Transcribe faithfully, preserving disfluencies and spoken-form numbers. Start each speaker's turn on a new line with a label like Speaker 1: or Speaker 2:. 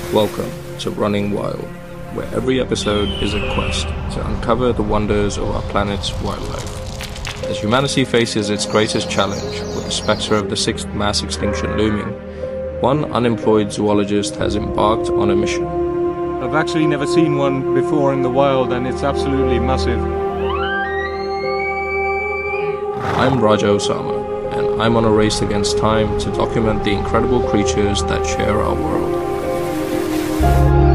Speaker 1: Welcome to Running Wild, where every episode is a quest to uncover the wonders of our planet's wildlife. As humanity faces its greatest challenge, with the spectre of the sixth mass extinction looming, one unemployed zoologist has embarked on a mission.
Speaker 2: I've actually never seen one before in the wild, and it's absolutely massive.
Speaker 1: I'm Raja Usama, and I'm on a race against time to document the incredible creatures that share our world.